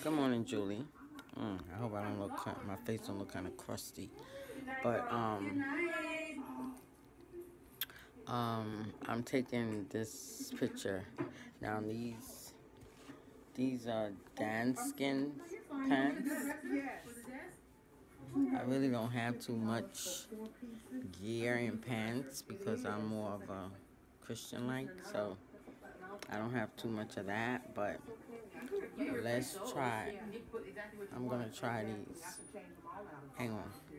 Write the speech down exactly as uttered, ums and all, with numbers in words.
Good morning, Julie. Mm, I hope I don't look kind my face don't look kind of crusty, but um, um, I'm taking this picture. Now these these are Danskin pants. I really don't have too much gear in pants because I'm more of a Christian like, so I don't have too much of that, but let's try. I'm gonna try these. Hang on.